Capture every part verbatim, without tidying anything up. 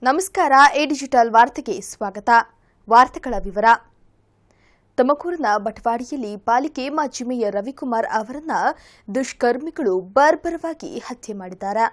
ನಮಸ್ಕಾರ. A digital ವಾರ್ತೆಗೆ ಸ್ವಾಗತ. ವಾರ್ತೆಗಳ ವಿವರ. ತುಮಕೂರಿನ ಬಟವಾಡಿಯಲ್ಲಿ ಪಾಲಿಕೆ ಮಾಜಿ ಮೇಯರ್ ರವಿಕುಮಾರ್ ಅವರನ್ನ ದುಷ್ಕರ್ಮಿಗಳು ಬರ್ಬರವಾಗಿ ಹತ್ಯೆ ಮಾಡಿದ್ದಾರೆ.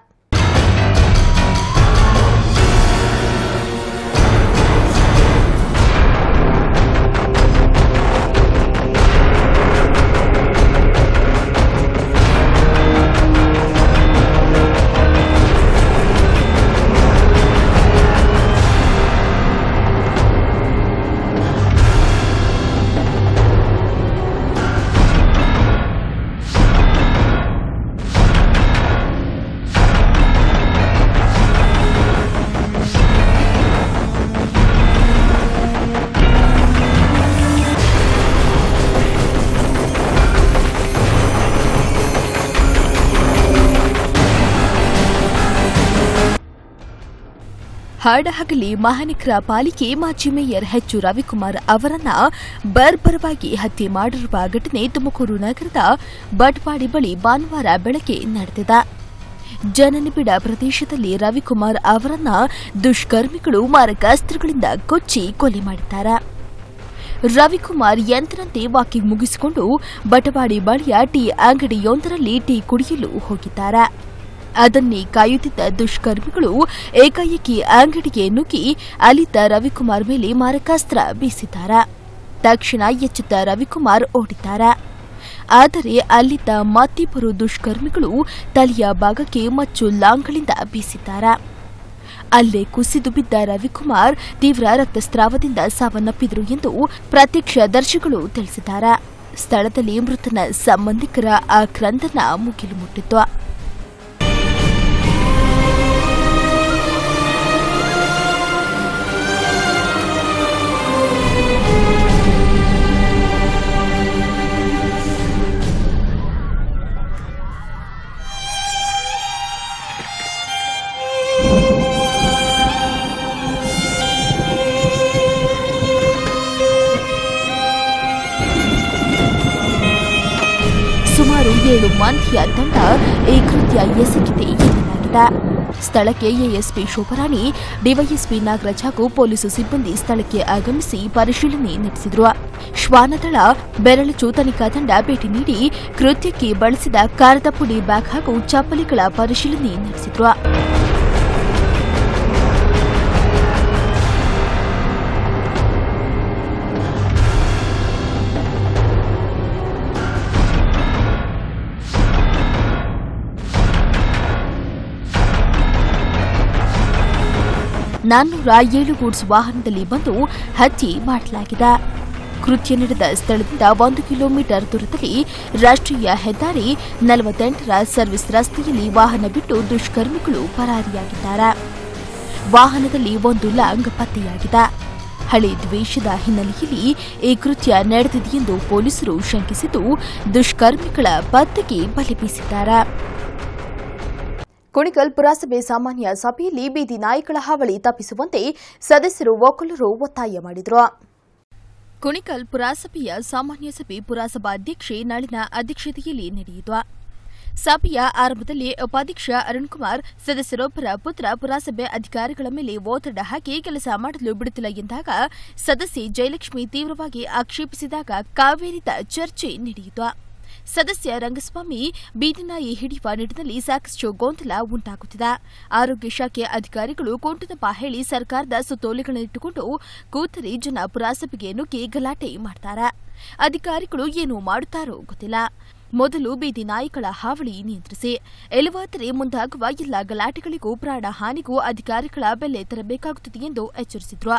ಹಾಡಹಗಲಿ ಮಹಾನಗರ ಪಾಲಿಕೆ ಮಾಜಿ ಮೇಯರ್ ಎಚ್ ರವಿಕುಮಾರ್ ಅವರನ್ನ ಬರ್ಬರವಾಗಿ ಹತ್ಯೆ ಮಾಡಿರುವ ಘಟನೆ ತುಮಕೂರು ನಗರದ ಬಟವಾಡಿ ಬಳಿ ಭಾನುವಾರ ಬೆಳಗ್ಗೆ ನಡೆದಿದೆ. ಜನನಿಬಿಡ ಪ್ರದೇಶದಲ್ಲಿ ರವಿಕುಮಾರ್ ಅವರನ್ನ ದುಷ್ಕರ್ಮಿಗಳು ಮಾರಕಾಸ್ತ್ರಗಳಿಂದ ಕೊಚ್ಚಿ ಕೊಲೆ ಮಾಡಿದ್ದಾರೆ. ರವಿಕುಮಾರ್ ಎಂದಿನಂತೆ ವಾಕಿಂಗ್ ಮುಗಿಸಿಕೊಂಡು ಬಟವಾಡಿ ಬಳಿಯ ಟೀ ಅಂಗಡಿಯೊಂದರಲ್ಲಿ ಟೀ ಕುಡಿಯಲು ಹೋಗಿದ್ದಾರೆ. ಅದನ್ನೇ ಕಾಯುತ್ತಿದ್ದ ದುಷ್ಕರ್ಮಿಗಳು ಏಕಾಏಕಿ ಅಂಗಡಿಗೆ ನುಗ್ಗಿ ಅಲ್ಲಿದ್ದ ರವಿಕುಮಾರ್ ಮೇಲೆ ಮಾರಕಾಸ್ತ್ರ ಬೀಸಿದ್ದಾರೆ. ತಕ್ಷಣ ಎಚ್ಚೆತ್ತ ರವಿಕುಮಾರ್ ಓಡಿದ್ದಾರೆ. ಆದರೆ ಅಲ್ಲಿದ್ದ ಮತ್ತಿಬ್ಬರು ದುಷ್ಕರ್ಮಿಗಳು ತಲೆಯ ಭಾಗಕ್ಕೆ ಮಚ್ಚು ಲಾಂಗ್ಗಳಿಂದ ಬೀಸಿದ್ದಾರೆ. ಅಲ್ಲೇ ಕುಸಿದು ಬಿದ್ದ ರವಿಕುಮಾರ್ ತೀವ್ರ ರಕ್ತಸ್ರಾವದಿಂದ ಸಾವನ್ನಪ್ಪಿದರು ಎಂದು ಪ್ರತ್ಯಕ್ಷದರ್ಶಿಗಳು ತಿಳಿಸಿದ್ದಾರೆ. ಸ್ಥಳದಲ್ಲಿ ಮೃತನ ಸಂಬಂಧಿಕರ ಆಕ್ರಂದನ ಮುಗಿಲು ಮುಟ್ಟಿತ್ತು. ಸುಮಾರು ಏಳು ಮಂದಿಯ ತಂಡ ಈ ಕೃತ್ಯ ಎಸಗಿದೆ ಎನ್ನಲಾಗಿದೆ. ಸ್ಥಳಕ್ಕೆ ಎಎಸ್ಪಿ ಶೋಭರಾಣಿ, ಡಿವೈಎಸ್ಪಿ ನಾಗರಾಜ್ ಹಾಗೂ ಪೊಲೀಸ್ ಸಿಬ್ಬಂದಿ ಸ್ಥಳಕ್ಕೆ ಆಗಮಿಸಿ ಪರಿಶೀಲನೆ ನಡೆಸಿದರು. ಶ್ವಾನದಳ ಬೆರಳಚು ತನಿಖಾ ತಂಡ ಭೇಟಿ ನೀಡಿ ಕೃತ್ಯಕ್ಕೆ ಬಳಸಿದ ಕಾರದ ಪುಡಿ ಬ್ಯಾಗ್ ಹಾಗೂ ಚಪ್ಪಲಿಗಳ ಪರಿಶೀಲನೆ ನಡೆಸಿದರು. ನಾನ್ನೂರ ಏಳು ಗೂಡ್ಸ್ ವಾಹನದಲ್ಲಿ ಬಂದು ಹತ್ಯೆ ಮಾಡಲಾಗಿದೆ. ಕೃತ್ಯ ನಡೆದ ಸ್ಥಳದಿಂದ ಒಂದು ಕಿಲೋಮೀಟರ್ ದೂರದಲ್ಲಿ ರಾಷ್ಟ್ರೀಯ ಹೆದ್ದಾರಿ ನಲವತ್ತೆಂಟರ ಸರ್ವಿಸ್ ರಸ್ತೆಯಲ್ಲಿ ವಾಹನ ಬಿಟ್ಟು ದುಷ್ಕರ್ಮಿಗಳು ಪರಾರಿಯಾಗಿದ್ದಾರೆ. ವಾಹನದಲ್ಲಿ ಒಂದು ಲಾಂಗ್ ಪತ್ತೆಯಾಗಿದೆ. ಹಳೆ ದ್ವೇಷದ ಹಿನ್ನೆಲೆಯಲ್ಲಿ ಈ ಕೃತ್ಯ ನಡೆದಿದೆಯೆಂದು ಪೊಲೀಸರು ಶಂಕಿಸಿದ್ದು ದುಷ್ಕರ್ಮಿಗಳ ಪತ್ತೆಗೆ ಬಲೆ ಬೀಸಿದ್ದಾರೆ. ಕುಣಿಗಲ್ ಪುರಸಭೆ ಸಾಮಾನ್ಯ ಸಭೆಯಲ್ಲಿ ಬೀದಿ ನಾಯಿಗಳ ಹಾವಳಿ ತಪ್ಪಿಸುವಂತೆ ಸದಸ್ಯರು ಒಕ್ಕಲರು ಒತ್ತಾಯ ಮಾಡಿದರು. ಕುಣಿಗಲ್ ಪುರಸಭೆಯ ಸಾಮಾನ್ಯ ಸಭೆ ಪುರಸಭಾಧ್ಯಕ್ಷೆ ನಳಿನ ಅಧ್ಯಕ್ಷತೆಯಲ್ಲಿ ನಡೆಯಿತು. ಸಭೆಯ ಆರಂಭದಲ್ಲಿ ಉಪಾಧ್ಯಕ್ಷ ಅರುಣ್ಕುಮಾರ್ ಸದಸ್ಯರೊಬ್ಬರ ಪುತ್ರ ಪುರಸಭೆ ಅಧಿಕಾರಿಗಳ ಮೇಲೆ ಒತ್ತಡ ಹಾಕಿ ಕೆಲಸ ಮಾಡಲು ಬಿಡುತ್ತಿಲ್ಲ ಎಂದಾಗ ಸದಸ್ಯೆ ಜಯಲಕ್ಷ್ಮಿ ತೀವ್ರವಾಗಿ ಆಕ್ಷೇಪಿಸಿದಾಗ ಕಾವೇರಿದ ಚರ್ಚೆ ನಡೆಯಿತು. ಸದಸ್ಯ ರಂಗಸ್ವಾಮಿ ಬೀದಿನಾಯಿ ಹಿಡಿಯುವ ನಿಟ್ಟಿನಲ್ಲಿ ಸಾಕಷ್ಟು ಗೊಂದಲ ಉಂಟಾಗುತ್ತಿದೆ. ಆರೋಗ್ಯ ಶಾಖೆ ಅಧಿಕಾರಿಗಳು ಕೊಂಟುತಪ್ಪ ಹೇಳಿ ಸರ್ಕಾರದ ಸುತ್ತೋಲೆಗಳನ್ನಿಟ್ಟುಕೊಂಡು ಕೂತರೆ ಜನ ಪುರಸಭೆಗೆ ನುಗ್ಗಿ ಗಲಾಟೆ ಮಾಡ್ತಾರೆ. ಅಧಿಕಾರಿಗಳು ಏನು ಮಾಡುತ್ತಾರೋ ಗೊತ್ತಿಲ್ಲ. ಮೊದಲು ಬೀದಿ ನಾಯಿಗಳ ಹಾವಳಿ ನಿಯಂತ್ರಿಸಿ, ಇಲ್ಲವಾದರೆ ಮುಂದಾಗುವ ಎಲ್ಲ ಗಲಾಟೆಗಳಿಗೂ ಪ್ರಾಣ ಹಾನಿಗೂ ಅಧಿಕಾರಿಗಳ ಬೆಲೆ ತೆರಬೇಕಾಗುತ್ತದೆ ಎಂದು ಎಚ್ಚರಿಸಿದರು.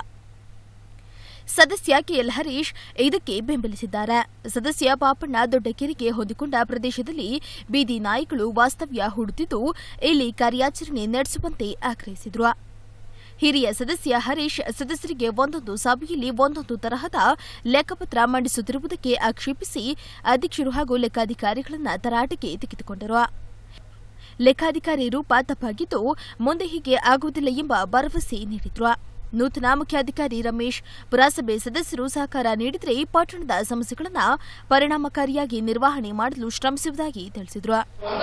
ಸದಸ್ಯ ಕೆಎಲ್ ಹರೀಶ್ ಇದಕ್ಕೆ ಬೆಂಬಲಿಸಿದ್ದಾರೆ. ಸದಸ್ಯ ಪಾಪಣ್ಣ ದೊಡ್ಡಕೆರೆಗೆ ಹೊಂದಿಕೊಂಡ ಪ್ರದೇಶದಲ್ಲಿ ಬೀದಿ ನಾಯಿಗಳು ವಾಸ್ತವ್ಯ ಹೂಡುತ್ತಿದ್ದು ಇಲ್ಲಿ ಕಾರ್ಯಾಚರಣೆ ನಡೆಸುವಂತೆ ಆಗ್ರಹಿಸಿದರು. ಹಿರಿಯ ಸದಸ್ಯ ಹರೀಶ್ ಸದಸ್ಯರಿಗೆ ಒಂದೊಂದು ಸಭೆಯಲ್ಲಿ ಒಂದೊಂದು ತರಹದ ಲೆಕ್ಕಪತ್ರ ಮಂಡಿಸುತ್ತಿರುವುದಕ್ಕೆ ಆಕ್ಷೇಪಿಸಿ ಅಧ್ಯಕ್ಷರು ಹಾಗೂ ಲೆಕ್ಕಾಧಿಕಾರಿಗಳನ್ನು ತರಾಟೆಗೆ ತೆಗೆದುಕೊಂಡರು. ಲೆಕ್ಕಾಧಿಕಾರಿ ರೂಪ ತಪ್ಪಾಗಿದ್ದು ಮುಂದೆ ಹೀಗೆ ಆಗುವುದಿಲ್ಲ ಎಂಬ ಭರವಸೆ ನೀಡಿದ್ರು. ನೂತನ ಮುಖ್ಯಾಧಿಕಾರಿ ರಮೇಶ್ ಪುರಸಭೆ ಸದಸ್ಯರು ಸಹಕಾರ ನೀಡಿದರೆ ಪಟ್ಟಣದ ಸಮಸ್ಯೆಗಳನ್ನು ಪರಿಣಾಮಕಾರಿಯಾಗಿ ನಿರ್ವಹಣೆ ಮಾಡಲು ಶ್ರಮಿಸುವುದಾಗಿ ತಿಳಿಸಿದರು.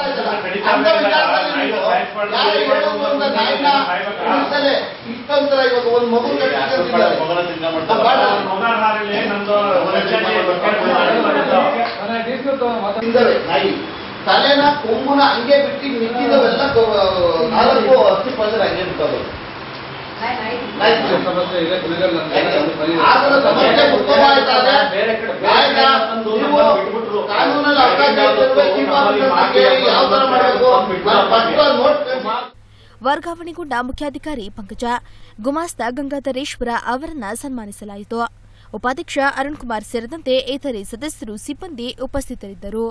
ತಲೆನ ಕೊಂಬುನ ಹಂಗೆ ಬಿಟ್ಟು ಮಿಕ್ಕಿದವೆಲ್ಲ ನಾಲ್ಕು ಹತ್ತು ಪಂದ್ರ ಹಂಗೆ ಬಿಟ್ಟವು. ವರ್ಗಾವಣೆಗೊಂಡ ಮುಖ್ಯಾಧಿಕಾರಿ ಪಂಕಜ, ಗುಮಾಸ್ತ ಗಂಗಾಧರೇಶ್ವರ ಅವರನ್ನ ಸನ್ಮಾನಿಸಲಾಯಿತು. ಉಪಾಧ್ಯಕ್ಷ ಅರುಣ್ ಕುಮಾರ್ ಸೇರಿದಂತೆ ಇತರೆ ಸದಸ್ಯರು ಸಿಬ್ಬಂದಿ ಉಪಸ್ಥಿತರಿದ್ದರು.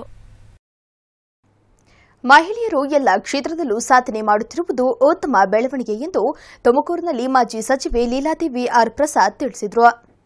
ಮಹಿಳೆಯರು ಎಲ್ಲ ಕ್ಷೇತ್ರದಲ್ಲೂ ಸಾಧನೆ ಮಾಡುತ್ತಿರುವುದು ಉತ್ತಮ ಬೆಳವಣಿಗೆ ಎಂದು ತುಮಕೂರಿನಲ್ಲಿ ಮಾಜಿ ಸಚಿವೆ ಲೀಲಾದೇವಿ ಆರ್ ಪ್ರಸಾದ್ ತಿಳಿಸಿದರು.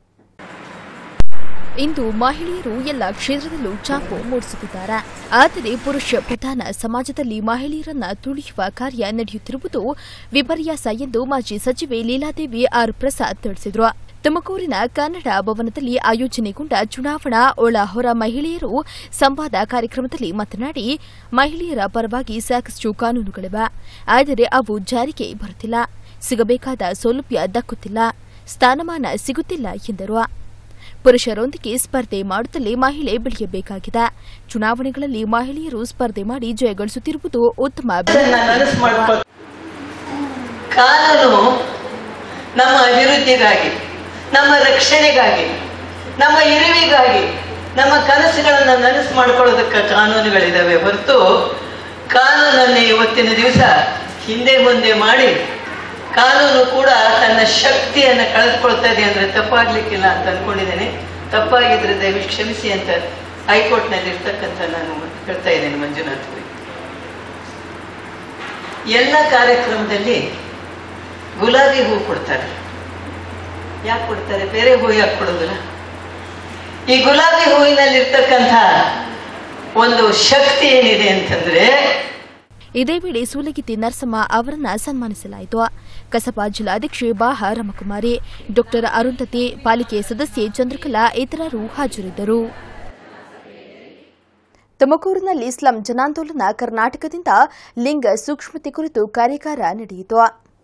ಇಂದು ಮಹಿಳೆಯರು ಎಲ್ಲ ಕ್ಷೇತ್ರದಲ್ಲೂ ಛಾಪು ಮೂಡಿಸುತ್ತಿದ್ದಾರೆ. ಆದರೆ ಪುರುಷ ಪ್ರಧಾನ ಸಮಾಜದಲ್ಲಿ ಮಹಿಳೆಯರನ್ನ ತುಳಿಯುವ ಕಾರ್ಯ ನಡೆಯುತ್ತಿರುವುದು ವಿಪರ್ಯಾಸ ಎಂದು ಮಾಜಿ ಸಚಿವೆ ಲೀಲಾದೇವಿ ಆರ್ ಪ್ರಸಾದ್ ತಿಳಿಸಿದರು. ತುಮಕೂರಿನ ಕನ್ನಡ ಭವನದಲ್ಲಿ ಆಯೋಜನೆಗೊಂಡ ಚುನಾವಣಾ ಒಳ ಹೊರ ಮಹಿಳೆಯರು ಸಂವಾದ ಕಾರ್ಯಕ್ರಮದಲ್ಲಿ ಮಾತನಾಡಿ, ಮಹಿಳೆಯರ ಪರವಾಗಿ ಸಾಕಷ್ಟು ಕಾನೂನುಗಳಿವೆ, ಆದರೆ ಅವು ಜಾರಿಗೆ ಬರುತ್ತಿಲ್ಲ, ಸಿಗಬೇಕಾದ ಸೌಲಭ್ಯ ದಕ್ಕುತ್ತಿಲ್ಲ, ಸ್ಥಾನಮಾನ ಸಿಗುತ್ತಿಲ್ಲ ಎಂದರು. ಪುರುಷರೊಂದಿಗೆ ಸ್ಪರ್ಧೆ ಮಾಡುತ್ತಲೇ ಮಹಿಳೆ ಬೆಳೆಯಬೇಕಾಗಿದೆ. ಚುನಾವಣೆಗಳಲ್ಲಿ ಮಹಿಳೆಯರು ಸ್ಪರ್ಧೆ ಮಾಡಿ ಜಯಗಳಿಸುತ್ತಿರುವುದು ಉತ್ತಮ ಕಾನೂನು ನಮ್ಮ ಅಭಿವೃದ್ಧಿಗಾಗಿ, ನಮ್ಮ ರಕ್ಷಣೆಗಾಗಿ, ನಮ್ಮ ಇರುವಿಗಾಗಿ, ನಮ್ಮ ಕನಸುಗಳನ್ನು ನನಸು ಮಾಡಿಕೊಳ್ಳೋದಕ್ಕೆ ಕಾನೂನುಗಳಿದ್ದಾವೆ ಹೊರತು ಕಾನೂನನ್ನೇ ಇವತ್ತಿನ ದಿವಸ ಹಿಂದೆ ಮುಂದೆ ಮಾಡಿ ಕಾನೂನು ಕೂಡ ತನ್ನ ಶಕ್ತಿಯನ್ನು ಕಳೆದುಕೊಳ್ತಾ ಇದೆ ಅಂದರೆ ತಪ್ಪಾಗ್ಲಿಕ್ಕಿಲ್ಲ ಅಂತ ಅನ್ಕೊಂಡಿದ್ದೇನೆ. ತಪ್ಪಾಗಿದ್ರೆ ದಯವಿಟ್ಟು ಕ್ಷಮಿಸಿ ಅಂತ ಹೈಕೋರ್ಟ್ನಲ್ಲಿ ಇರ್ತಕ್ಕಂಥ ನಾನು ಹೇಳ್ತಾ ಇದ್ದೇನೆ. ಮಂಜುನಾಥ್, ಎಲ್ಲ ಕಾರ್ಯಕ್ರಮದಲ್ಲಿ ಗುಲಾಬಿ ಹೂ ಕೊಡ್ತಾರೆ. ಯಾಕೆ ಕೊಡ್ತಾರೆ? ಬೇರೆ ಹೂ ಯಾಕೆ ಕೊಡೋದಿಲ್ಲ? ಈ ಗುಲಾಬಿ ಹೂವಿನಲ್ಲಿರ್ತಕ್ಕಂಥ ಒಂದು ಶಕ್ತಿ ಏನಿದೆ ಅಂತಂದ್ರೆ. ಇದೇ ವೇಳೆ ಸೂಲಗಿತ್ತಿ ನರಸಮ್ಮ ಅವರನ್ನ ಸನ್ಮಾನಿಸಲಾಯಿತು. ಕಸಬಾ ಜಿಲ್ಲಾಧ್ಯಕ್ಷೆ ಬಾಹ ರಮಕುಮಾರಿ, ಡಾಕ್ಟರ್ ಅರುಂಧತಿ, ಪಾಲಿಕೆ ಸದಸ್ಯೆ ಚಂದ್ರಕಲಾ ಇತರರು ಹಾಜರಿದ್ದರು. ತುಮಕೂರಿನಲ್ಲಿ ಸ್ಲಂ ಜನಾಂದೋಲನ ಕರ್ನಾಟಕದಿಂದ ಲಿಂಗ ಸೂಕ್ಷ್ಮತೆ ಕುರಿತು ಕಾರ್ಯಾಗಾರ ನಡೆಯಿತು.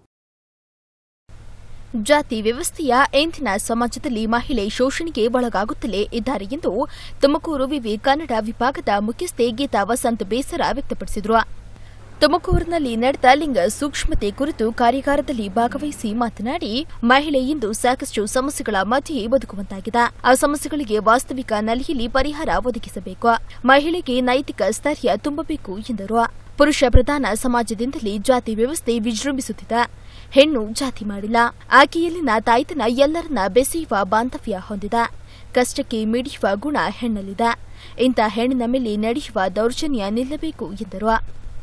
ಜಾತಿ ವ್ಯವಸ್ಥೆಯ ಇಂದಿನ ಸಮಾಜದಲ್ಲಿ ಮಹಿಳೆ ಶೋಷಣೆಗೆ ಒಳಗಾಗುತ್ತಲೇ ಇದ್ದಾರೆ ಎಂದು ತುಮಕೂರು ವಿವಿ ಕನ್ನಡ ವಿಭಾಗದ ಮುಖ್ಯಸ್ಥೆ ಗೀತಾ ವಸಂತ್ ಬೇಸರ ವ್ಯಕ್ತಪಡಿಸಿದರು. ತುಮಕೂರಿನಲ್ಲಿ ನಡೆದ ಲಿಂಗ ಸೂಕ್ಷ್ಮತೆ ಕುರಿತು ಕಾರ್ಯಾಗಾರದಲ್ಲಿ ಭಾಗವಹಿಸಿ ಮಾತನಾಡಿ, ಮಹಿಳೆ ಇಂದು ಸಾಕಷ್ಟು ಸಮಸ್ಯೆಗಳ ಮಧ್ಯೆ ಬದುಕುವಂತಾಗಿದೆ. ಆ ಸಮಸ್ಯೆಗಳಿಗೆ ವಾಸ್ತವಿಕ ನೆಲೆಯಲ್ಲಿ ಪರಿಹಾರ ಒದಗಿಸಬೇಕು. ಮಹಿಳೆಗೆ ನೈತಿಕ ಸ್ಥೈರ್ಯ ತುಂಬಬೇಕು ಎಂದರು. ಪುರುಷ ಪ್ರಧಾನ ಸಮಾಜದಿಂದಲೇ ಜಾತಿ ವ್ಯವಸ್ಥೆ ವಿಜೃಂಭಿಸುತ್ತಿದೆ. ಹೆಣ್ಣು ಜಾತಿ ಮಾಡಿಲ್ಲ. ಆಕೆಯಲ್ಲಿನ ತಾಯ್ತನ ಎಲ್ಲರನ್ನ ಬೆಸೆಯುವ ಬಾಂಧವ್ಯ ಹೊಂದಿದೆ. ಕಷ್ಟಕ್ಕೆ ಮಿಡಿಯುವ ಗುಣ ಹೆಣ್ಣಲ್ಲಿದೆ. ಇಂಥ ಹೆಣ್ಣಿನ ಮೇಲೆ ನಡೆಯುವ ದೌರ್ಜನ್ಯ ನಿಲ್ಲಬೇಕು ಎಂದರು.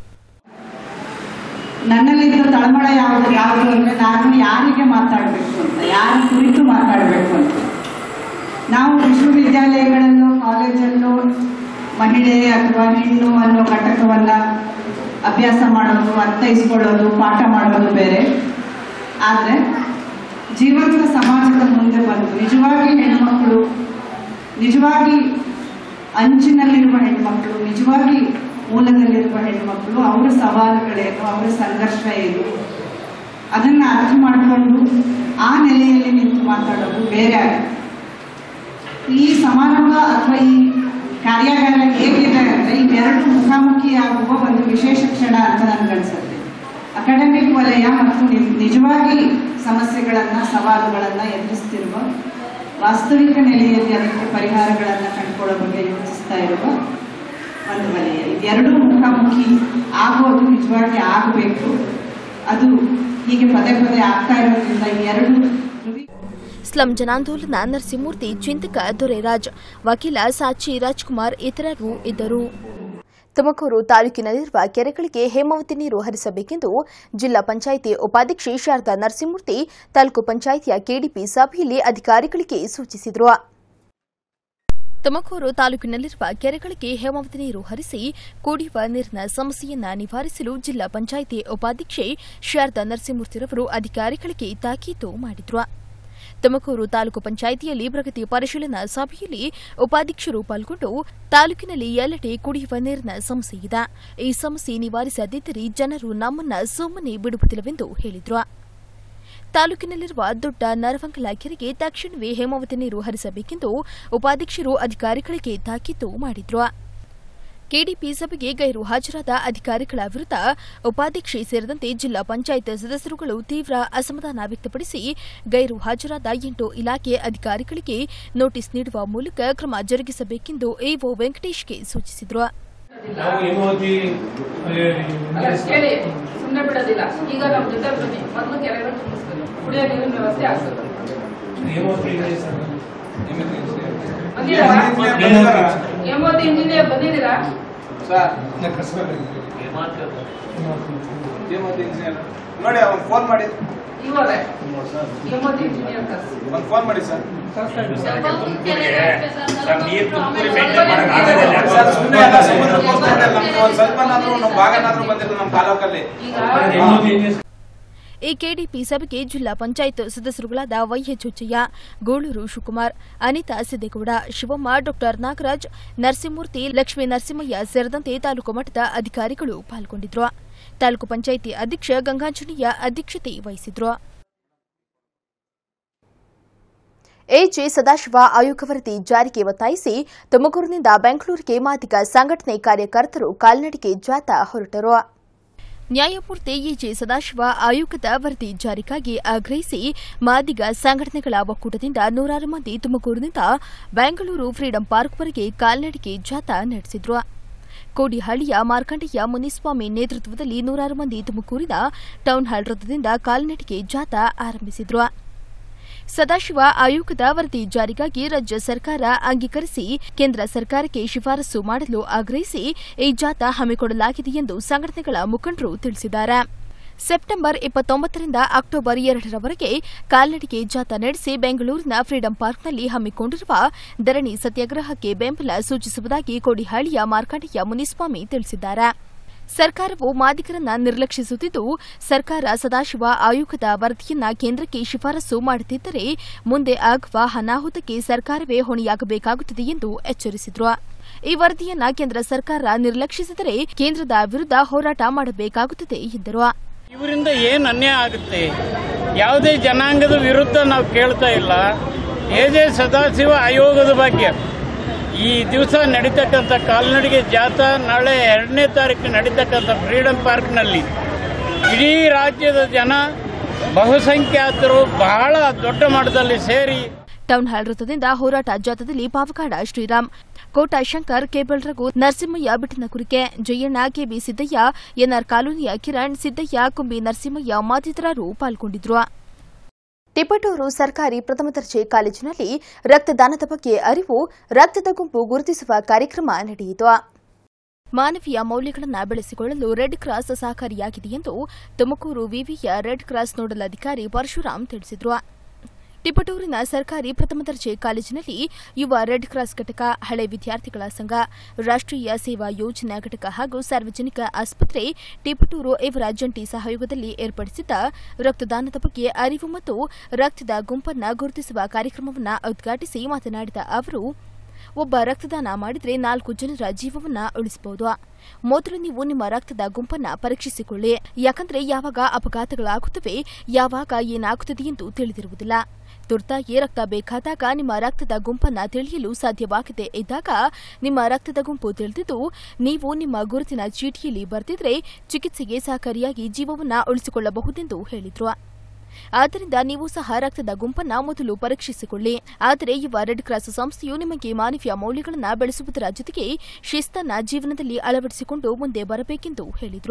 ನನ್ನಲ್ಲಿದ್ದ ತಳಮಳ ಯಾವುದು ಯಾವುದು ಅಂದರೆ ನಾನು ಯಾರಿಗೆ ಮಾತಾಡಬೇಕು ಅಂತ, ಯಾರ ಕುರಿತು ಮಾತಾಡಬೇಕು ಅಂತ. ನಾವು ವಿಶ್ವವಿದ್ಯಾಲಯಗಳಲ್ಲೂ ಕಾಲೇಜಲ್ಲೂ ಮಹಿಳೆ ಅಥವಾ ಹೆಣ್ಣು ಅನ್ನೋ ಘಟಕವನ್ನು ಅಭ್ಯಾಸ ಮಾಡೋದು, ಅರ್ಥೈಸ್ಕೊಳ್ಳೋದು, ಪಾಠ ಮಾಡೋದು ಬೇರೆ. ಆದರೆ ಜೀವಂತ ಸಮಾಜದ ಮುಂದೆ ಬಂದು ನಿಜವಾಗಿ ಹೆಣ್ಮಕ್ಕಳು, ನಿಜವಾಗಿ ಅಂಚಿನಲ್ಲಿರುವ ಹೆಣ್ಮಕ್ಕಳು, ನಿಜವಾಗಿ ಮೂಲದಲ್ಲಿರುವ ಹೆಣ್ಮಕ್ಕಳು, ಅವರ ಸವಾಲುಗಳೇನು, ಅವರ ಸಂಘರ್ಷ ಏನು, ಅದನ್ನು ಅರ್ಥ ಮಾಡಿಕೊಂಡು ಆ ನೆಲೆಯಲ್ಲಿ ನಿಂತು ಮಾತಾಡೋದು ಬೇರೆ ಆಗುತ್ತೆ. ಈ ಸಮಾರಂಭ ಅಥವಾ ಈ ಕಾರ್ಯಾಗಾರ ಹೇಗಿದೆ ಅಂದರೆ ಇವೆರಡು ಮುಖಾಮುಖಿಯಾಗುವ ಒಂದು ವಿಶೇಷ ಕ್ಷಣ ಅಂತ ನನಗನ್ಸುತ್ತೆ. ಅಕಾಡೆಮಿಕ್ ವಲಯ ಮತ್ತು ನಿಜವಾಗಿ ಸಮಸ್ಯೆಗಳನ್ನು, ಸವಾಲುಗಳನ್ನು ಎದುರಿಸ್ತಿರುವ, ವಾಸ್ತವಿಕ ನೆಲೆಯಲ್ಲಿ ಅದಕ್ಕೆ ಪರಿಹಾರಗಳನ್ನು ಕಂಡುಕೊಳ್ಳೋ ಬಗ್ಗೆ ಯೋಚಿಸ್ತಾ ಇರುವ ಒಂದು ವಲಯ. ಇದೆರಡೂ ಮುಖಾಮುಖಿ ಆಗೋದು ನಿಜವಾಗಿ ಆಗಬೇಕು. ಅದು ಹೀಗೆ ಪದೇ ಪದೇ ಆಗ್ತಾ ಇರೋದ್ರಿಂದ ಎರಡು. ಸ್ಲಂ ಜನಾಂದೋಲನ ನರಸಿಂಹಮೂರ್ತಿ, ಚಿಂತಕ ದೊರೆರಾಜ್, ವಕೀಲ ಸಾಚಿ ರಾಜ್ಕುಮಾರ್ ಇತರರು ಇದ್ದರು. ತುಮಕೂರು ತಾಲೂಕಿನಲ್ಲಿರುವ ಕೆರೆಗಳಿಗೆ ಹೇಮಾವತಿ ನೀರು ಹರಿಸಬೇಕೆಂದು ಜಿಲ್ಲಾ ಪಂಚಾಯಿತಿ ಉಪಾಧ್ಯಕ್ಷೆ ಶಾರದಾ ನರಸಿಂಹಮೂರ್ತಿ ತಾಲೂಕು ಪಂಚಾಯಿತಿಯ ಕೆಡಿಪಿ ಸಭೆಯಲ್ಲಿ ಅಧಿಕಾರಿಗಳಿಗೆ ಸೂಚಿಸಿದರು. ತುಮಕೂರು ತಾಲೂಕಿನಲ್ಲಿರುವ ಕೆರೆಗಳಿಗೆ ಹೇಮಾವತಿ ನೀರು ಹರಿಸಿ ಕುಡಿಯುವ ನೀರಿನ ಸಮಸ್ಯೆಯನ್ನ ನಿವಾರಿಸಲು ಜಿಲ್ಲಾ ಪಂಚಾಯಿತಿ ಉಪಾಧ್ಯಕ್ಷೆ ಶಾರದಾ ನರಸಿಂಹಮೂರ್ತಿರವರು ಅಧಿಕಾರಿಗಳಿಗೆ ತಾಕೀತು ಮಾಡಿದ್ರು. ತುಮಕೂರು ತಾಲೂಕು ಪಂಚಾಯಿತಿಯಲ್ಲಿ ಪ್ರಗತಿ ಪರಿಶೀಲನಾ ಸಭೆಯಲ್ಲಿ ಉಪಾಧ್ಯಕ್ಷರು ಪಾಲ್ಗೊಂಡು ತಾಲೂಕಿನಲ್ಲಿ ಎಲ್ಲೆಡೆ ಕುಡಿಯುವ ನೀರಿನ ಸಮಸ್ಯೆ ಇದೆ, ಈ ಸಮಸ್ಯೆ ನಿವಾರಿಸದಿದ್ದರೆ ಜನರು ನಮ್ಮನ್ನ ಸುಮ್ಮನೆ ಬಿಡುವುದಿಲ್ಲವೆಂದು ಹೇಳಿದ್ರು. ತಾಲೂಕಿನಲ್ಲಿರುವ ದೊಡ್ಡ ನರವಂಗಲ ಕೆರೆಗೆ ತಕ್ಷಣವೇ ಹೇಮಾವತಿ ನೀರು ಹರಿಸಬೇಕೆಂದು ಉಪಾಧ್ಯಕ್ಷರು ಅಧಿಕಾರಿಗಳಿಗೆ ತಾಕೀತು ಮಾಡಿದ್ರು. ಕೆಡಿಪಿ ಸಭೆಗೆ ಗೈರು ಹಾಜರಾದ ಅಧಿಕಾರಿಗಳ ವಿರುದ್ಧ ಉಪಾಧ್ಯಕ್ಷೆ ಸೇರಿದಂತೆ ಜಿಲ್ಲಾ ಪಂಚಾಯತ್ ಸದಸ್ಯರುಗಳು ತೀವ್ರ ಅಸಮಾಧಾನ ವ್ಯಕ್ತಪಡಿಸಿ ಗೈರು ಹಾಜರಾದ ಎಂಟು ಇಲಾಖೆ ಅಧಿಕಾರಿಗಳಿಗೆ ನೋಟಿಸ್ ನೀಡುವ ಮೂಲಕ ಕ್ರಮ ಜರುಗಿಸಬೇಕೆಂದು ಎಒ ವೆಂಕಟೇಶ್ಗೆ ಸೂಚಿಸಿದರು. ಸುಮ್ಮನೆ ಬಿಡೋದಿಲ್ಲ. ಈಗ ನಮ್ಮ ಜೊತೆ ಬನ್ನಿ, ಮೊದಲು ಕೆರೆಗಳು ತುಂಬಿಸ್ಬೇಕು, ಕುಡಿಯೋ ನೀರಿನ ವ್ಯವಸ್ಥೆ ಆಗ್ತದೆ. ಹೇಮಾವತಿ ಇಂಜಿನಿಯರ್ ಬಂದಿದ್ದೀರಾ? ನೋಡಿ ಅವ್ನು ಫೋನ್ ಮಾಡಿ ಇವಾಗ ಹೇಮಾವತಿ ಇಂಜಿನಿಯರ್ ಒಂದು ಫೋನ್ ಮಾಡಿ ಸರ್. ಸ್ವಲ್ಪ ಭಾಗನಾದ್ರೂ ಬಂದಿಲ್ಲ ನಮ್ಮ ತಾಲೂಕಲ್ಲಿ. ಈ ಕೆಡಿಪಿ ಸಭೆಗೆ ಜಿಲ್ಲಾ ಪಂಚಾಯತ್ ಸದಸ್ಯರುಗಳಾದ ವೈಎಚ್ ಹುಚ್ಚಯ್ಯ, ಗೋಳೂರು ಶಿವಕುಮಾರ್, ಅನಿತಾ ಸಿದ್ದೇಗೌಡ, ಶಿವಮ್ಮ, ಡಾ ನಾಗರಾಜ್, ನರಸಿಂಹಮೂರ್ತಿ, ಲಕ್ಷ್ಮೀ ನರಸಿಂಹಯ್ಯ ಸೇರಿದಂತೆ ತಾಲೂಕು ಮಟ್ಟದ ಅಧಿಕಾರಿಗಳು ಪಾಲ್ಗೊಂಡಿದ್ರು. ತಾಲೂಕು ಪಂಚಾಯಿತಿ ಅಧ್ಯಕ್ಷ ಗಂಗಾಂಜನೇಯ ಅಧ್ಯಕ್ಷತೆ ವಹಿಸಿದ್ರು. ಎಜೆ ಸದಾಶಿವ ಆಯೋಗ ವರದಿ ಜಾರಿಗೆ ಒತ್ತಾಯಿಸಿ ತುಮಕೂರಿನಿಂದ ಬೆಂಗಳೂರಿಗೆ ಮಾದಿಗ ಸಂಘಟನೆ ಕಾರ್ಯಕರ್ತರು ಕಾಲ್ನಡಿಗೆ ಜಾಥಾ ಹೊರಟರು. ನ್ಯಾಯಮೂರ್ತಿ ಎಜೆ ಸದಾಶಿವ ಆಯೋಗದ ವರದಿ ಜಾರಿಗಾಗಿ ಆಗ್ರಹಿಸಿ ಮಾದಿಗ ಸಂಘಟನೆಗಳ ಒಕ್ಕೂಟದಿಂದ ನೂರಾರು ಮಂದಿ ತುಮಕೂರಿನಿಂದ ಬೆಂಗಳೂರು ಫ್ರೀಡಂ ಪಾರ್ಕ್ವರೆಗೆ ಕಾಲ್ನಡಿಗೆ ಜಾಥಾ ನಡೆಸಿದ್ರು. ಕೋಡಿಹಳ್ಳಿಯ ಮಾರ್ಕಂಡೇಯ ಮುನಿಸ್ವಾಮಿ ನೇತೃತ್ವದಲ್ಲಿ ನೂರಾರು ಮಂದಿ ತುಮಕೂರಿನ ಟೌನ್ ಹಾಲ್ ವೃತ್ತದಿಂದ ಕಾಲ್ನಡಿಗೆ ಜಾಥಾ ಆರಂಭಿಸಿದ್ರು. ಸದಾಶಿವ ಆಯೋಗದ ವರದಿ ಜಾರಿಗಾಗಿ ರಾಜ್ಯ ಸರ್ಕಾರ ಅಂಗೀಕರಿಸಿ ಕೇಂದ್ರ ಸರ್ಕಾರಕ್ಕೆ ಶಿಫಾರಸು ಮಾಡಲು ಆಗ್ರಹಿಸಿ ಈ ಜಾಥಾ ಹಮ್ಮಿಕೊಳ್ಳಲಾಗಿದೆ ಎಂದು ಸಂಘಟನೆಗಳ ಮುಖಂಡರು ತಿಳಿಸಿದ್ದಾರೆ. ಸೆಪ್ಟೆಂಬರ್ ಇಪ್ಪತ್ತೊಂಬತ್ತರಿಂದ ಅಕ್ಟೋಬರ್ ಎರಡರವರೆಗೆ ಕಾಲ್ನಡಿಗೆ ಜಾಥಾ ನಡೆಸಿ ಬೆಂಗಳೂರಿನ ಫ್ರೀಡಂ ಪಾರ್ಕ್ನಲ್ಲಿ ಹಮ್ಮಿಕೊಂಡಿರುವ ಧರಣಿ ಸತ್ಯಾಗ್ರಹಕ್ಕೆ ಬೆಂಬಲ ಸೂಚಿಸುವುದಾಗಿ ಕೋಡಿಹಳ್ಳಿಯ ಮಾರ್ಕಂಡೇಯ ಮುನಿಸ್ವಾಮಿ ತಿಳಿಸಿದ್ದಾರೆ. ಸರ್ಕಾರವು ಮಾದಿಗರನ್ನ ನಿರ್ಲಕ್ಷಿಸುತ್ತಿದ್ದು, ಸರ್ಕಾರ ಸದಾಶಿವ ಆಯೋಗದ ವರದಿಯನ್ನ ಕೇಂದ್ರಕ್ಕೆ ಶಿಫಾರಸು ಮಾಡುತ್ತಿದ್ದರೆ ಮುಂದೆ ಆಗುವ ಅನಾಹುತಕ್ಕೆ ಸರ್ಕಾರವೇ ಹೊಣೆಯಾಗಬೇಕಾಗುತ್ತದೆ ಎಂದು ಎಚ್ಚರಿಸಿದರು. ಈ ವರದಿಯನ್ನ ಕೇಂದ್ರ ಸರ್ಕಾರ ನಿರ್ಲಕ್ಷಿಸಿದರೆ ಕೇಂದ್ರದ ವಿರುದ್ಧ ಹೋರಾಟ ಮಾಡಬೇಕಾಗುತ್ತದೆ ಎಂದರು. ಇವರಿಂದ ಏನು ಅನ್ಯಾಯ ಆಗುತ್ತೆ? ಯಾವುದೇ ಜನಾಂಗದ ವಿರುದ್ಧ ನಾವು ಕೇಳ್ತಾ ಇಲ್ಲ. ಎಜೆ ಸದಾಶಿವ ಆಯೋಗದ ಬಗ್ಗೆ ಈ ದಿವಸ ನಡೀತಕ್ಕಂಥ ಕಾಲ್ನಡಿಗೆ ಜಾಥಾ ನಾಳೆ ಎರಡನೇ ತಾರೀಕು ನಡೀತಕ್ಕಂಥ ಫ್ರೀಡಂ ಪಾರ್ಕ್ನಲ್ಲಿ ಇಡೀ ರಾಜ್ಯದ ಜನ ಬಹುಸಂಖ್ಯಾತರು ಬಹಳ ದೊಡ್ಡ ಮಟ್ಟದಲ್ಲಿ ಸೇರಿ ಟೌನ್ ಹಾಲ್ ವೃತ್ತದಿಂದ ಹೋರಾಟ ಜಾಥಾದಲ್ಲಿ Pavagada Sriram, Kota Shankar, cable Raghu, Narasimhaiah Bittanakurike, Jayanna, KB Siddaiah, NR ಕಾಲೋನಿಯ ಕಿರಣ್, ಸಿದ್ದಯ್ಯ, ಕುಂಬಿ ನರಸಿಂಹಯ್ಯ ಮತ್ತಿತರರು ಪಾಲ್ಗೊಂಡಿದ್ರು. ತಿಪಟೂರು ಸರ್ಕಾರಿ ಪ್ರಥಮ ದರ್ಜೆ ಕಾಲೇಜಿನಲ್ಲಿ ರಕ್ತದಾನದ ಬಗ್ಗೆ ಅರಿವು, ರಕ್ತದ ಗುಂಪು ಗುರುತಿಸುವ ಕಾರ್ಯಕ್ರಮ ನಡೆಯಿತು. ಮಾನವೀಯ ಮೌಲ್ಯಗಳನ್ನು ಬೆಳೆಸಿಕೊಳ್ಳಲು ರೆಡ್ ಕ್ರಾಸ್ ಸಹಕಾರಿಯಾಗಿದೆ ಎಂದು ತುಮಕೂರು ವಿವಿಯ ರೆಡ್ ಕ್ರಾಸ್ ನೋಡಲ್ ಅಧಿಕಾರಿ ಪರಶುರಾಮ್ ತಿಳಿಸಿದರು. ತಿಪಟೂರಿನ ಸರ್ಕಾರಿ ಪ್ರಥಮ ದರ್ಜೆ ಕಾಲೇಜಿನಲ್ಲಿ ಯುವ ರೆಡ್ ಕ್ರಾಸ್ ಘಟಕ, ಹಳೆ ವಿದ್ಯಾರ್ಥಿಗಳ ಸಂಘ, ರಾಷ್ಟ್ರೀಯ ಸೇವಾ ಯೋಜನಾ ಘಟಕ ಹಾಗೂ ಸಾರ್ವಜನಿಕ ಆಸ್ಪತ್ರೆ ತಿಪಟೂರು ಇವರ ಜಂಟಿ ಸಹಯೋಗದಲ್ಲಿ ಏರ್ಪಡಿಸಿದ್ದ ರಕ್ತದಾನದ ಬಗ್ಗೆ ಅರಿವು ಮತ್ತು ರಕ್ತದ ಗುಂಪನ್ನು ಗುರುತಿಸುವ ಕಾರ್ಯಕ್ರಮವನ್ನು ಉದ್ಘಾಟಿಸಿ ಮಾತನಾಡಿದ ಅವರು, ಒಬ್ಬ ರಕ್ತದಾನ ಮಾಡಿದರೆ ನಾಲ್ಕು ಜನರ ಜೀವವನ್ನು ಉಳಿಸಬಹುದು. ಮೊದಲು ನೀವು ನಿಮ್ಮ ರಕ್ತದ ಗುಂಪನ್ನು ಪರೀಕ್ಷಿಸಿಕೊಳ್ಳಿ, ಯಾಕಂದರೆ ಯಾವಾಗ ಅಪಘಾತಗಳಾಗುತ್ತವೆ, ಯಾವಾಗ ಏನಾಗುತ್ತದೆ ಎಂದು ತಿಳಿದಿರುವುದಿಲ್ಲ. ತುರ್ತಾಗಿ ರಕ್ತ ಬೇಕಾದಾಗ ನಿಮ್ಮ ರಕ್ತದ ಗುಂಪನ್ನು ತಿಳಿಯಲು ಸಾಧ್ಯವಾಗದೇ ಇದ್ದಾಗ ನಿಮ್ಮ ರಕ್ತದ ಗುಂಪು ತಿಳಿದಿದ್ದು ನೀವು ನಿಮ್ಮ ಗುರುತಿನ ಚೀಟಿಯಲ್ಲಿ ಬರೆದಿದ್ರೆ ಚಿಕಿತ್ಸೆಗೆ ಸಹಕಾರಿಯಾಗಿ ಜೀವವನ್ನು ಉಳಿಸಿಕೊಳ್ಳಬಹುದೆಂದು ಹೇಳಿದರು. ಆದ್ದರಿಂದ ನೀವು ಸಹ ರಕ್ತದ ಗುಂಪನ್ನು ಮೊದಲು ಪರೀಕ್ಷಿಸಿಕೊಳ್ಳಿ. ಆದರೆ ಯುವ ರೆಡ್ ಕ್ರಾಸ್ ಸಂಸ್ಥೆಯು ನಿಮಗೆ ಮಾನವೀಯ ಮೌಲ್ಯಗಳನ್ನು ಬೆಳೆಸುವುದರ ಜೊತೆಗೆ ಶಿಸ್ತನ್ನ ಜೀವನದಲ್ಲಿ ಅಳವಡಿಸಿಕೊಂಡು ಮುಂದೆ ಬರಬೇಕೆಂದು ಹೇಳಿದರು.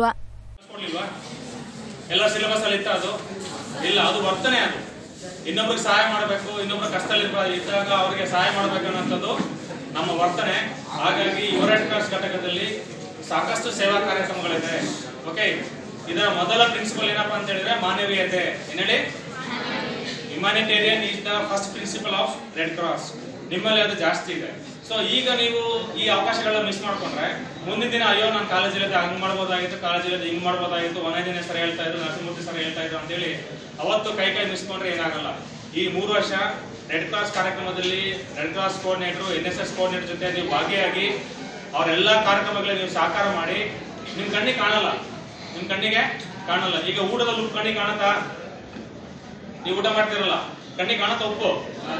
ಇನ್ನೊಬ್ಬರಿಗೆ ಸಹಾಯ ಮಾಡಬೇಕು, ಇನ್ನೊಬ್ಬರ ಕಷ್ಟದಲ್ಲಿ ಇದ್ದಾಗ ಅವರಿಗೆ ಸಹಾಯ ಮಾಡಬೇಕು ಅನ್ನೋಂಥದ್ದು ನಮ್ಮ ವರ್ತನೆ. ಹಾಗಾಗಿ ಯುವ ರೆಡ್ ಕ್ರಾಸ್ ಘಟಕದಲ್ಲಿ ಸಾಕಷ್ಟು ಸೇವಾ ಕಾರ್ಯಕ್ರಮಗಳಿದೆ. ಓಕೆ, ಇದರ ಮೊದಲ ಪ್ರಿನ್ಸಿಪಲ್ ಏನಪ್ಪಾ ಅಂತ ಹೇಳಿದ್ರೆ ಮಾನವೀಯತೆ. ಏನ್ ಹೇಳಿ? Humanitarian is the first principle of Red Cross. ನಿಮ್ಮಲ್ಲಿ ಅದು ಜಾಸ್ತಿ ಇದೆ. ಸೊ ಈಗ ನೀವು ಈ ಅವಕಾಶಗಳನ್ನ ಮಿಸ್ ಮಾಡ್ಕೊಂಡ್ರೆ ಮುಂದಿನ ದಿನ ಅಯ್ಯೋ ನಾನು ಕಾಲೇಜಲ್ಲಿ ಹಂಗ್ ಮಾಡ್ಬೋದಾಗಿತ್ತು, ಕಾಲೇಜಲ್ಲಿ ಹಿಂಗ್ ಮಾಡ್ಬೋದಾಗಿತ್ತು, ವನದಿನ ಸರ್ ಹೇಳ್ತಾ ಇದ್ರು, ನರಸಿಂಹಮೂರ್ತಿ ಸರ್ ಹೇಳ್ತಾ ಇದ್ರು ಅಂತೇಳಿ ಅವತ್ತು ಕೈ ಕೈ ಮಿಸ್ಕೊಂಡ್ರೆ ಏನಾಗಲ್ಲ. ಈ ಮೂರು ವರ್ಷ ರೆಡ್ ಕ್ರಾಸ್ ಕಾರ್ಯಕ್ರಮದಲ್ಲಿ Red Cross coordinator, N S S coordinator ಜೊತೆ ನೀವು ಭಾಗಿಯಾಗಿ ಅವರೆಲ್ಲ ಕಾರ್ಯಕ್ರಮಗಳಲ್ಲಿ ನೀವು ಸಹಕಾರ ಮಾಡಿ ನಿಮ್ ಕಣ್ಣಿಗೆ ಕಾಣಲ್ಲ, ನಿಮ್ ಕಣ್ಣಿಗೆ ಕಾಣಲ್ಲ. ಈಗ ಊಟದಲ್ಲಿ ಉಪ್ಪು ಕಣ್ಣಿಗೆ ಕಾಣುತ್ತಾ? ನೀವು ಊಟ ಮಾಡ್ತಿರಲ್ಲ, ಕಣ್ಣಿಗೆ ಕಾಣುತ್ತಾ ಉಪ್ಪು?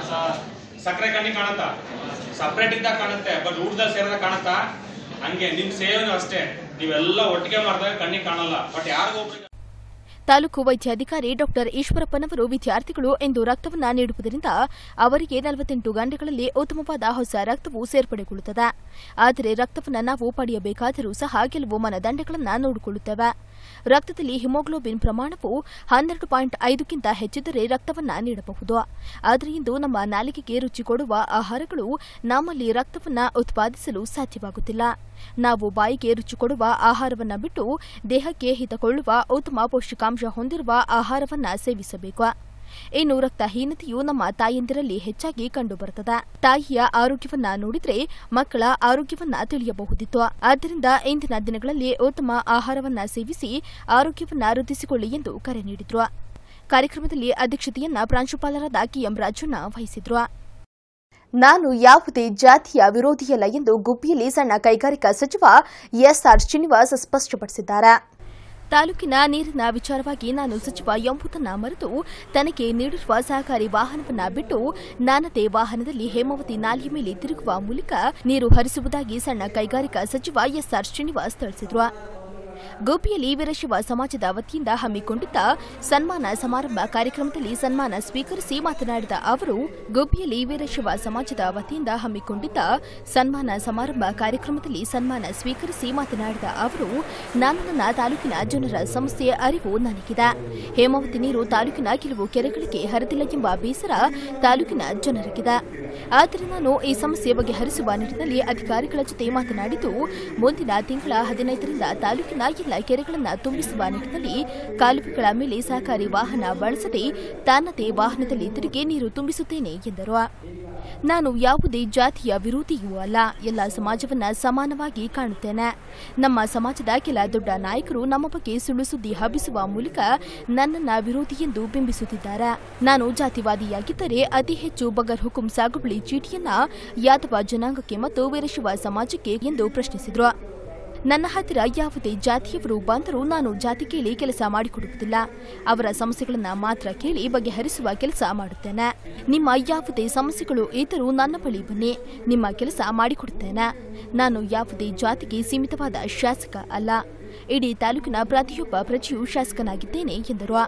ಸಕ್ಕರೆ ಕಣ್ಣಿಗೆ ಕಾಣುತ್ತಾ? ಸಪ್ರೇಟ್ ಇದ್ದಾಗ ಕಾಣುತ್ತೆ, ಬಟ್ ಊಟದಲ್ಲಿ ಸೇರಿದಾಗ ಕಾಣುತ್ತಾ? ಹಂಗೆ ನಿಮ್ ಸೇವೆನೂ ಅಷ್ಟೇ, ನೀವೆಲ್ಲ ಒಟ್ಟಿಗೆ ಮಾಡಿದಾಗ ಕಣ್ಣಿಗೆ ಕಾಣಲ್ಲ, ಬಟ್ ಯಾರಿಗೊಬ್ರಿಗೆ. ತಾಲೂಕು ವೈದ್ಯಾಧಿಕಾರಿ ಡಾಕ್ಟರ್ ಈಶ್ವರಪ್ಪನವರು ವಿದ್ಯಾರ್ಥಿಗಳು ಎಂದು ರಕ್ತವನ್ನ ನೀಡುವುದರಿಂದ ಅವರಿಗೆ ನಲವತ್ತೆಂಟು ಗಂಟೆಗಳಲ್ಲಿ ಉತ್ತಮವಾದ ಹೊಸ ರಕ್ತವು ಸೇರ್ಪಡೆಗೊಳ್ಳುತ್ತದೆ. ಆದರೆ ರಕ್ತವನ್ನು ನಾವು ಪಡೆಯಬೇಕಾದರೂ ಸಹ ಕೆಲವು ಮಾನದಂಡಗಳನ್ನು ನೋಡಿಕೊಳ್ಳುತ್ತೇವೆ. ರಕ್ತದಲ್ಲಿ ಹಿಮೋಗ್ಲೋಬಿನ್ ಪ್ರಮಾಣವು ಹನ್ನೆರಡು ಪಾಯಿಂಟ್ ಐದಕ್ಕಿಂತ ಹೆಚ್ಚಿದ್ದರೆ ರಕ್ತವನ್ನ ನೀಡಬಹುದು. ಆದರೆ ಇಂದು ನಮ್ಮ ನಾಲಿಗೆಗೆ ರುಚಿ ಕೊಡುವ ಆಹಾರಗಳು ನಮ್ಮಲ್ಲಿ ರಕ್ತವನ್ನ ಉತ್ಪಾದಿಸಲು ಸಾಧ್ಯವಾಗುತ್ತಿಲ್ಲ. ನಾವು ಬಾಯಿಗೆ ರುಚಿ ಕೊಡುವ ಆಹಾರವನ್ನ ಬಿಟ್ಟು ದೇಹಕ್ಕೆ ಹಿತಕೊಳ್ಳುವ ಉತ್ತಮ ಪೌಷ್ಟಿಕಾಂಶ ಹೊಂದಿರುವ ಆಹಾರವನ್ನ ಸೇವಿಸಬೇಕು. ಇನ್ನು ರಕ್ತಹೀನತೆಯು ನಮ್ಮ ತಾಯಂದಿರಲ್ಲಿ ಹೆಚ್ಚಾಗಿ ಕಂಡುಬರುತ್ತದೆ. ತಾಯಿಯ ಆರೋಗ್ಯವನ್ನ ನೋಡಿದ್ರೆ ಮಕ್ಕಳ ಆರೋಗ್ಯವನ್ನ ತಿಳಿಯಬಹುದಿತ್ತು. ಆದ್ದರಿಂದ ಇಂದಿನ ದಿನಗಳಲ್ಲಿ ಉತ್ತಮ ಆಹಾರವನ್ನ ಸೇವಿಸಿ ಆರೋಗ್ಯವನ್ನ ವೃದ್ಧಿಸಿಕೊಳ್ಳಿ ಎಂದು ಕರೆ ನೀಡಿದ್ರು. ಕಾರ್ಯಕ್ರಮದಲ್ಲಿ ಅಧ್ಯಕ್ಷತೆಯನ್ನ ಪ್ರಾಂಶುಪಾಲರಾದ ಕೆಎಂ ರಾಜಣ್ಣ ವಹಿಸಿದ್ರು. ನಾನು ಯಾವುದೇ ಜಾತಿಯ ವಿರೋಧಿಯಲ್ಲ ಎಂದು ಗುಬ್ಬಿಯಲ್ಲಿ ಸಣ್ಣ ಕೈಗಾರಿಕಾ ಸಚಿವ ಎಸ್ಆರ್ ಶ್ರೀನಿವಾಸ್ ಸ್ಪಷ್ಟಪಡಿಸಿದ್ದಾರೆ. ತಾಲೂಕಿನ ನೀರಿನ ವಿಚಾರವಾಗಿ ನಾನು ಸಚಿವ ಎಂಬುದನ್ನು ಮರೆತು ತನಗೆ ನೀಡಿರುವ ಸಹಕಾರಿ ವಾಹನವನ್ನ ಬಿಟ್ಟು ನಾನದೇ ವಾಹನದಲ್ಲಿ ಹೇಮಾವತಿ ನಾಲೆಯ ಮೇಲೆ ತಿರುಗುವ ಮೂಲಕ ನೀರು ಹರಿಸುವುದಾಗಿ ಸಣ್ಣ ಕೈಗಾರಿಕಾ ಸಚಿವ ಎಸ್ಆರ್ ಶ್ರೀನಿವಾಸ್ ತಿಳಿಸಿದರು. ಗುಬ್ಬಿಯಲ್ಲಿ ವೀರಶೈವ ಸಮಾಜದ ವತಿಯಿಂದ ಹಮ್ಮಿಕೊಂಡಿದ್ದ ಸನ್ಮಾನ ಸಮಾರಂಭ ಕಾರ್ಯಕ್ರಮದಲ್ಲಿ ಸನ್ಮಾನ ಸ್ವೀಕರಿಸಿ ಮಾತನಾಡಿದ ಅವರು, ಗುಬ್ಬಿಯಲ್ಲಿ ವೀರಶೈವ ಸಮಾಜದ ವತಿಯಿಂದ ಹಮ್ಮಿಕೊಂಡಿದ್ದ ಸನ್ಮಾನ ಸಮಾರಂಭ ಕಾರ್ಯಕ್ರಮದಲ್ಲಿ ಸನ್ಮಾನ ಸ್ವೀಕರಿಸಿ ಮಾತನಾಡಿದ ಅವರು, ನಾನು ನನ್ನ ತಾಲೂಕಿನ ಜನರ ಸಮಸ್ಯೆ ಅರಿವು ನನಗಿದೆ. ಹೇಮಾವತಿ ನೀರು ತಾಲೂಕಿನ ಕೆಲವು ಕೆರೆಗಳಿಗೆ ಹರಿದಿಲ್ಲ ಎಂಬ ಬೇಸರ ತಾಲೂಕಿನ ಜನರಿಗಿದೆ. ಆದರೆ ನಾನು ಈ ಸಮಸ್ಯೆ ಬಗೆಹರಿಸುವ ನಿಟ್ಟಿನಲ್ಲಿ ಅಧಿಕಾರಿಗಳ ಜೊತೆ ಮಾತನಾಡಿದ್ದು, ಮುಂದಿನ ತಿಂಗಳ ಹದಿನೈದರಿಂದ ತಾಲೂಕಿನ ಎಲ್ಲ ಕೆರೆಗಳನ್ನು ತುಂಬಿಸುವ ನಿಟ್ಟಿನಲ್ಲಿ ಕಾಲುವೆಗಳ ಮೇಲೆ ಸಹಕಾರಿ ವಾಹನ ಬಳಸದೆ ತಾನದೇ ವಾಹನದಲ್ಲಿ ತಿರುಗಿ ನೀರು ತುಂಬಿಸುತ್ತೇನೆ ಎಂದರು. ನಾನು ಯಾವುದೇ ಜಾತಿಯ ವಿರೋಧಿಯೂ ಅಲ್ಲ, ಎಲ್ಲ ಸಮಾಜವನ್ನ ಸಮಾನವಾಗಿ ಕಾಣುತ್ತೇನೆ. ನಮ್ಮ ಸಮಾಜದ ಕೆಲ ದೊಡ್ಡ ನಾಯಕರು ನಮ್ಮ ಬಗ್ಗೆ ಸುಳ್ಳು ಸುದ್ದಿ ಹಬ್ಬಿಸುವ ಮೂಲಕ ನನ್ನನ್ನ ವಿರೋಧಿ ಎಂದು ಬಿಂಬಿಸುತ್ತಿದ್ದಾರೆ. ನಾನು ಜಾತಿವಾದಿಯಾಗಿದ್ದರೆ ಅತಿ ಹೆಚ್ಚು ಬಗರ್ ಹುಕುಂ ಸಾಗುವಳಿ ಚೀಟಿಯನ್ನ ಯಾದವ ಜನಾಂಗಕ್ಕೆ ಮತ್ತು ವೀರಶೈವ ಸಮಾಜಕ್ಕೆ ಎಂದು ಪ್ರಶ್ನಿಸಿದರು. ನನ್ನ ಹತ್ತಿರ ಯಾವುದೇ ಜಾತಿಯವರು ಬಂದರೂ ನಾನು ಜಾತಿ ಕೇಳಿ ಕೆಲಸ ಮಾಡಿಕೊಡುವುದಿಲ್ಲ. ಅವರ ಸಮಸ್ಯೆಗಳನ್ನು ಮಾತ್ರ ಕೇಳಿ ಬಗೆಹರಿಸುವ ಕೆಲಸ ಮಾಡುತ್ತೇನೆ. ನಿಮ್ಮ ಯಾವುದೇ ಸಮಸ್ಯೆಗಳು ಇದ್ದರೂ ನನ್ನ ಬಳಿ ಬನ್ನಿ, ನಿಮ್ಮ ಕೆಲಸ ಮಾಡಿಕೊಡುತ್ತೇನೆ. ನಾನು ಯಾವುದೇ ಜಾತಿಗೆ ಸೀಮಿತವಾದ ಶಾಸಕ ಅಲ್ಲ. ಇಡೀ ತಾಲೂಕಿನ ಪ್ರತಿಯೊಬ್ಬ ಪ್ರಜೆಯೂ ಶಾಸಕನಾಗಿದ್ದೇನೆ ಎಂದರು.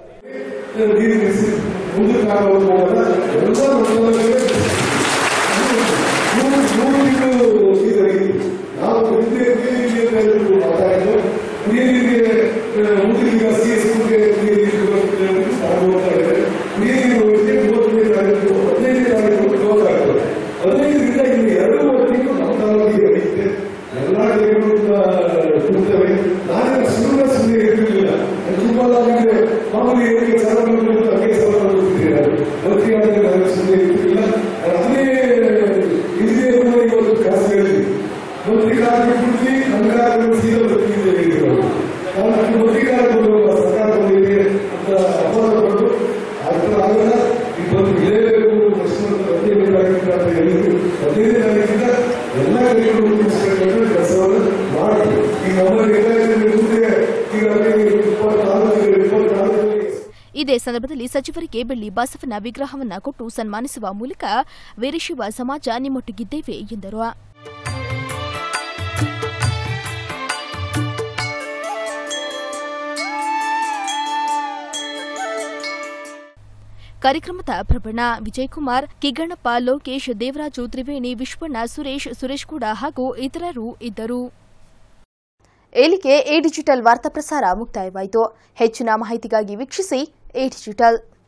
ಇದೇ ಸಂದರ್ಭದಲ್ಲಿ ಸಚಿವರಿಗೆ ಬೆಳ್ಳಿ ಬಸವನ ವಿಗ್ರಹವನ್ನು ಕೊಟ್ಟು ಸನ್ಮಾನಿಸುವ ಮೂಲಕ ವೀರಶೈವ ಸಮಾಜ ನಿಮ್ಮೊಟ್ಟಿಗಿದ್ದೇವೆ ಎಂದರು. ಕಾರ್ಯಕ್ರಮದ ಪ್ರಬಣ ವಿಜಯಕುಮಾರ್, ಕಿಗಣ್ಣಪ್ಪ, ಲೋಕೇಶ್, ದೇವರಾಜು, ತ್ರಿವೇಣಿ, ವಿಶ್ವಣ್ಣ, ಸುರೇಶ್, ಸುರೇಶ್ ಕೂಡ ಹಾಗೂ ಇತರರು ಇದ್ದರು. ಇಲ್ಲಿಗೆ ಎ ಡಿಜಿಟಲ್ ವಾರ್ತಾ ಪ್ರಸಾರ ಮುಕ್ತಾಯವಾಯಿತು. ಹೆಚ್ಚಿನ ಮಾಹಿತಿಗಾಗಿ ವೀಕ್ಷಿಸಿ ಎ ಡಿಜಿಟಲ್.